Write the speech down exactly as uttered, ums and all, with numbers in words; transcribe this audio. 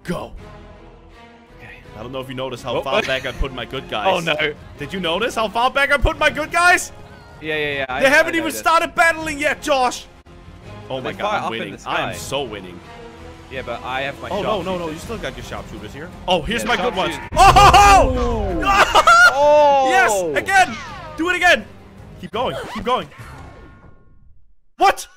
go. Okay. I don't know if you noticed how Oh, far back I put my good guys. Oh, no. Did you notice how far back I put my good guys? Yeah, yeah, yeah. They I, haven't I even noticed. started battling yet, Josh. Oh my they fire god, I'm up in winning. the sky. I am so winning. Yeah, but I have my Oh, no, no, no. sharpshooters. You still got your sharpshooters here. Oh, here's Yeah, my good ones. sharpshoot- Oh! Oh! Yes! Again! Do it again! Keep going. Keep going. What?